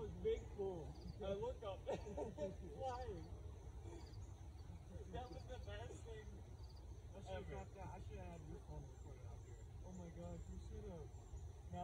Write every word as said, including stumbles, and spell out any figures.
was big pull. I look up. Flying. That was the best thing. I should have got that. I should have had your phone recorded out here. Oh my god, you should have.